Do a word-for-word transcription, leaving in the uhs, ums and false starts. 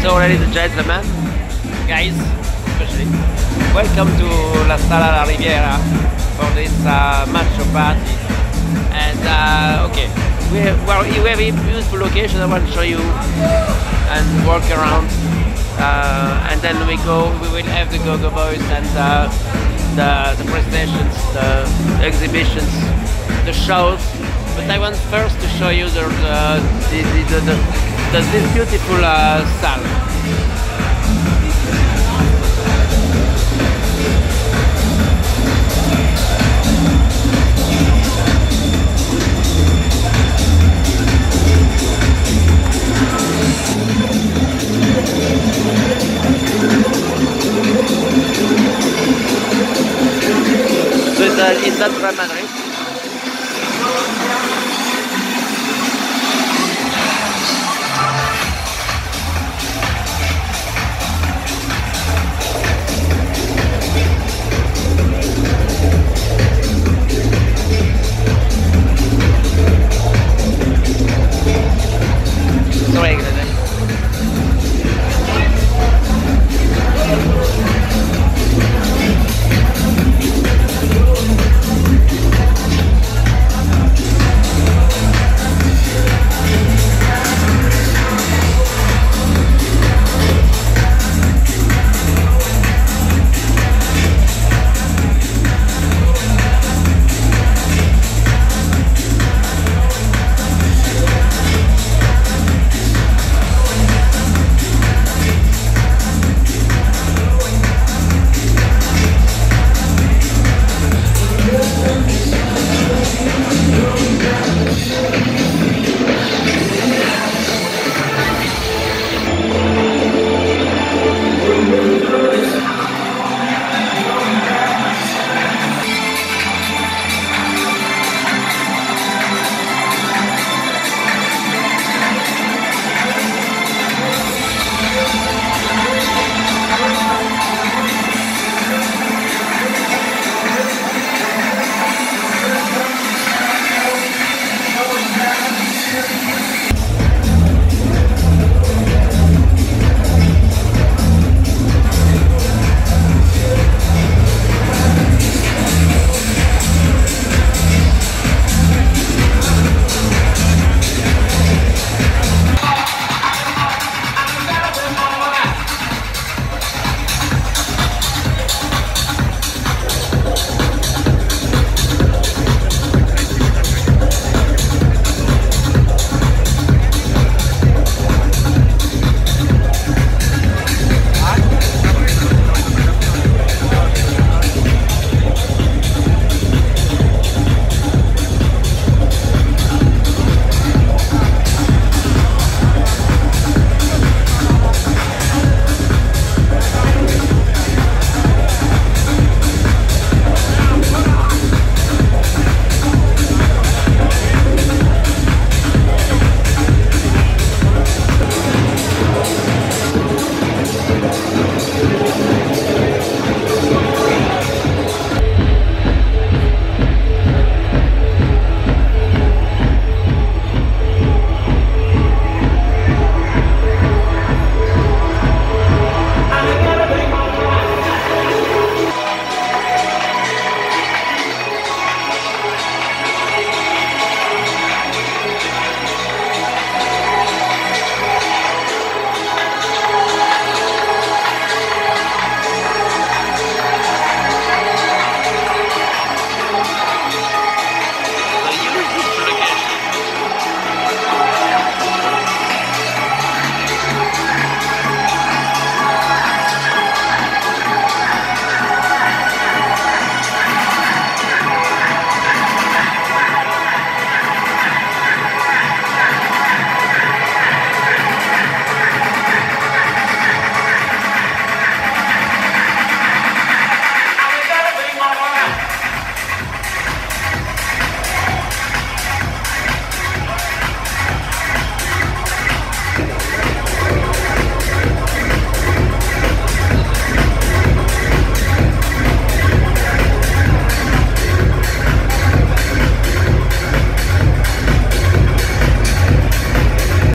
So, ladies and gentlemen, guys, especially, welcome to La Sala La Riviera for this uh, Macho party. And uh, okay, we have, well, we have a beautiful location. I want to show you and walk around. Uh, and then we go. We will have the Go-Go Boys and uh, the the presentations, the exhibitions, the shows. But I want first to show you the the the, the, the, the this beautiful uh, Sala. So it's, uh, it's not from Madrid.